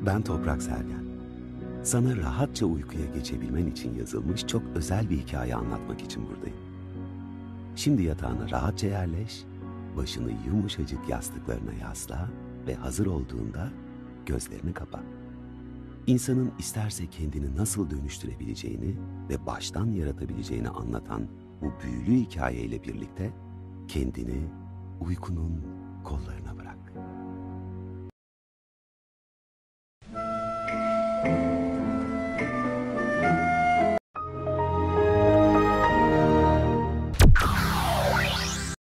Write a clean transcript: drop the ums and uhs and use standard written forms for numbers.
Ben Toprak Sergen. Sana rahatça uykuya geçebilmen için yazılmış çok özel bir hikaye anlatmak için buradayım. Şimdi yatağına rahatça yerleş, başını yumuşacık yastıklarına yasla ve hazır olduğunda gözlerini kapa. İnsanın isterse kendini nasıl dönüştürebileceğini ve baştan yaratabileceğini anlatan bu büyülü hikayeyle birlikte kendini uykunun kollarına bırak.